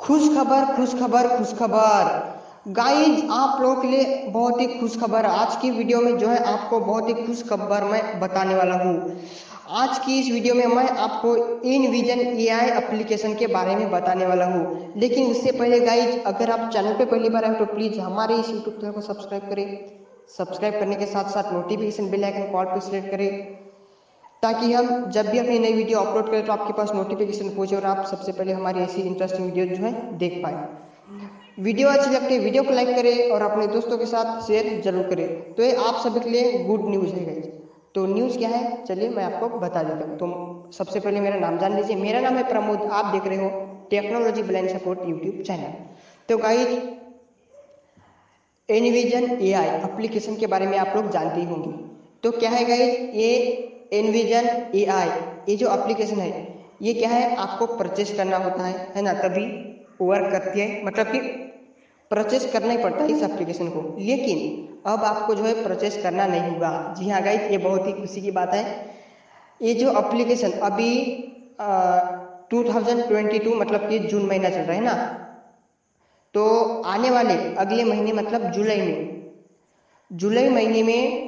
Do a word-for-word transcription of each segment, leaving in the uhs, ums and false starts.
खुश खबर खुश खबर खुश खबर गाइज, आप लोगों के लिए बहुत ही खुश खबर। आज की वीडियो में जो है आपको बहुत ही खुश खबर मैं बताने वाला हूँ। आज की इस वीडियो में मैं आपको इनविजन एआई एप्लीकेशन के बारे में बताने वाला हूँ। लेकिन उससे पहले गाइज, अगर आप चैनल पे पहली बार आए तो प्लीज़ हमारे इस यूट्यूब चैनल को सब्सक्राइब करें। सब्सक्राइब करने के साथ साथ नोटिफिकेशन बेल आइकन कॉल पर सिलेक्ट करें, ताकि हम जब भी अपनी नई वीडियो अपलोड करें तो आपके पास नोटिफिकेशन पहुंचे और आप सबसे पहले हमारी ऐसी इंटरेस्टिंग वीडियो जो है देख पाए। वीडियो अच्छी लगती है वीडियो को लाइक करें और अपने दोस्तों के साथ शेयर जरूर करें। तो ये आप सभी के लिए गुड न्यूज़ है गाइस। तो न्यूज़ क्या है, चलिए मैं आपको बता देता हूँ। तो सबसे पहले मेरा नाम जान लीजिए। मेरा नाम है प्रमोद, आप देख रहे हो technology blind support YouTube channel. तो गाइस, एनविजन एआई एप्लीकेशन के बारे में आप लोग जानते ही होंगे। तो क्या है गाइस, ये एनविजन एआई, ये जो एप्लीकेशन है ये क्या है, आपको परचेस करना होता है है ना, तभी वर्क करती है। मतलब कि परचेस करना ही पड़ता है इस एप्लीकेशन को। लेकिन अब आपको जो है परचेस करना नहीं होगा। जी हाँ गाइस, ये बहुत ही खुशी की बात है। ये जो एप्लीकेशन अभी टू थाउजेंड ट्वेंटी टू मतलब कि जून महीना चल रहा है ना, तो आने वाले अगले महीने मतलब जुलाई में जुलाई महीने में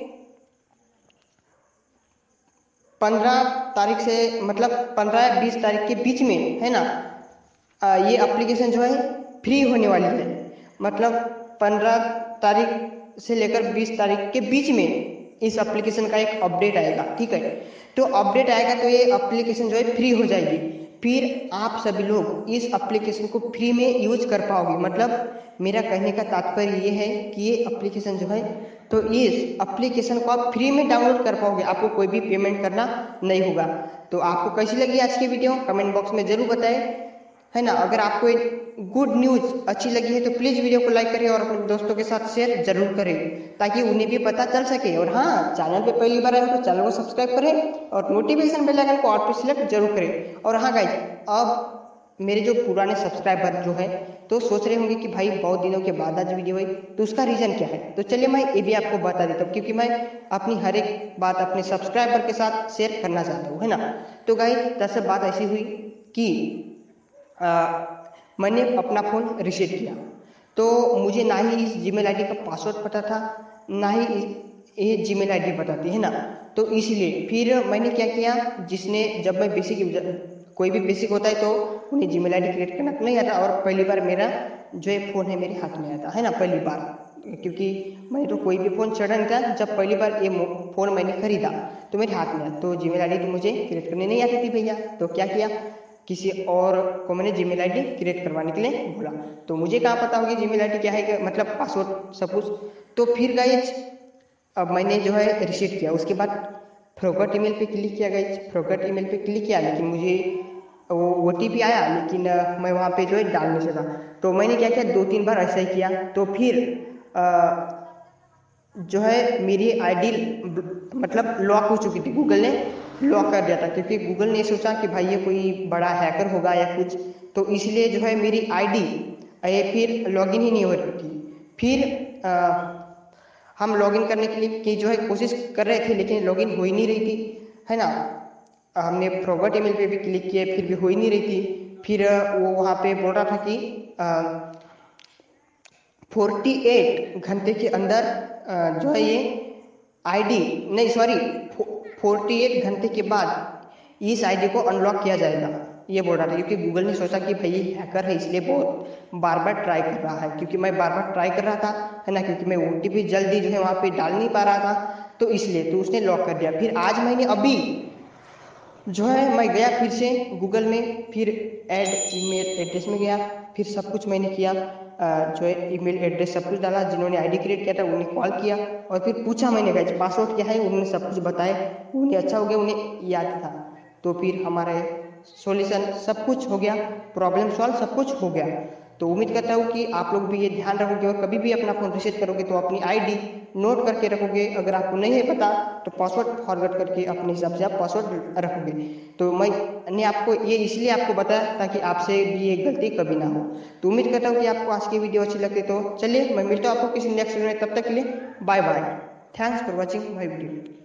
पंद्रह तारीख से मतलब पंद्रह या बीस तारीख के बीच में है ना, आ, ये एप्लीकेशन जो है फ्री होने वाली है। मतलब पंद्रह तारीख से लेकर बीस तारीख के बीच में इस एप्लीकेशन का एक अपडेट आएगा, ठीक है। तो अपडेट आएगा तो ये एप्लीकेशन जो है फ्री हो जाएगी। फिर आप सभी लोग इस एप्लीकेशन को फ्री में यूज कर पाओगे। मतलब मेरा कहने का तात्पर्य ये है कि ये एप्लीकेशन जो है, तो इस एप्लीकेशन को आप फ्री में डाउनलोड कर पाओगे, आपको कोई भी पेमेंट करना नहीं होगा। तो आपको कैसी लगी आज की वीडियो कमेंट बॉक्स में जरूर बताएं, है ना। अगर आपको गुड न्यूज़ अच्छी लगी है तो प्लीज़ वीडियो को लाइक करें और अपने दोस्तों के साथ शेयर जरूर करें, ताकि उन्हें भी पता चल सके। और हाँ, चैनल पे पहली बार आए तो चैनल को सब्सक्राइब करें और नोटिफिकेशन बेल आइकन को ऑल पे सिलेक्ट जरूर करें। और हाँ गाइज, अब मेरे जो पुराने सब्सक्राइबर जो है तो सोच रहे होंगे कि भाई बहुत दिनों के बाद आज वीडियो हुई, तो उसका रीज़न क्या है। तो चलिए मैं ये भी आपको बता देता हूँ, क्योंकि मैं अपनी हर एक बात अपने सब्सक्राइबर के साथ शेयर करना चाहता हूँ, है ना। तो गाइज, दरअसल बात ऐसी हुई कि आ, मैंने अपना फ़ोन रीसेट किया, तो मुझे ना ही इस जीमेल आईडी का पासवर्ड पता था, ना ही ये जीमेल आईडी पता थी, है ना। तो इसलिए फिर मैंने क्या किया, जिसने जब मैं बेसिक कोई भी बेसिक होता है तो उन्हें जीमेल आईडी क्रिएट करना तो नहीं आता। और पहली बार मेरा जो है फ़ोन है मेरे हाथ में आया था, है ना, पहली बार। क्योंकि मैंने तो कोई भी फ़ोन चढ़ा नहीं था, जब पहली बार ये फ़ोन मैंने खरीदा तो मेरे हाथ में आया। तो जीमेल आईडी तो मुझे क्रिएट करने नहीं आती थी भैया। तो क्या किया, किसी और को मैंने जीमेल आईडी क्रिएट करवाने के लिए बोला। तो मुझे कहाँ पता होगी जीमेल आईडी क्या है, मतलब पासवर्ड सब कुछ। तो फिर गाइज, अब मैंने जो है रिसीट किया, उसके बाद फॉरगॉट ईमेल पे क्लिक किया गाइज। फॉरगॉट ईमेल पे क्लिक किया, लेकिन मुझे वो ओ टी पी आया, लेकिन मैं वहाँ पे जो है डाल नहीं सका। तो मैंने क्या किया, दो तीन बार ऐसा ही किया। तो फिर आ, जो है मेरी आईडी मतलब लॉक हो चुकी थी, गूगल ने लॉक कर दिया था। क्योंकि गूगल ने सोचा कि भाई ये कोई बड़ा हैकर होगा या कुछ, तो इसलिए जो है मेरी आईडी ये फिर लॉगिन ही नहीं हो रही थी। फिर आ, हम लॉगिन करने के लिए की जो है कोशिश कर रहे थे, लेकिन लॉगिन हो ही नहीं रही थी, है ना। हमने फॉरगॉट ईमेल पे भी क्लिक किए, फिर भी हो ही नहीं रही थी। फिर वो वहाँ पे बोल रहा था कि फोर्टी एट घंटे के अंदर आ, जो है ये आईडी नहीं सॉरी फोर्टी एट घंटे के बाद इस आईडी को अनलॉक किया जाएगा, ये बोल रहा था। क्योंकि गूगल ने सोचा कि भाई हैकर है, इसलिए बहुत बार बार ट्राई कर रहा है। क्योंकि मैं बार बार ट्राई कर रहा था, है ना, क्योंकि मैं ओ टी पी जल्दी जो है वहाँ पे डाल नहीं पा रहा था, तो इसलिए तो उसने लॉक कर दिया। फिर आज मैंने अभी जो है मैं गया फिर से गूगल में, फिर ऐड ईमेल एड्रेस में गया, फिर सब कुछ मैंने किया, जो है ईमेल एड्रेस सब कुछ डाला, जिन्होंने आईडी क्रिएट किया था उन्हें कॉल किया और फिर पूछा मैंने गाइस पासवर्ड क्या है, उन्होंने सब कुछ बताया, उन्हें अच्छा हो गया, उन्हें याद था। तो फिर हमारे सॉल्यूशन सब कुछ हो गया, प्रॉब्लम सॉल्व सब कुछ हो गया। तो उम्मीद करता हूँ कि आप लोग भी ये ध्यान रखोगे और कभी भी अपना फ़ोन रीसेट करोगे तो अपनी आईडी नोट करके रखोगे। अगर आपको नहीं है पता तो पासवर्ड फॉरवर्ड करके अपने हिसाब से आप पासवर्ड रखोगे। तो मैंने आपको ये इसलिए आपको बताया ताकि आपसे भी ये गलती कभी ना हो। तो उम्मीद करता हूँ कि आपको आज की वीडियो अच्छी लगे। तो चलिए मैं मिलता हूँ आपको किसी नेक्स्ट वीडियो में, तब तक के लिए bye bye. Thanks for watching my video.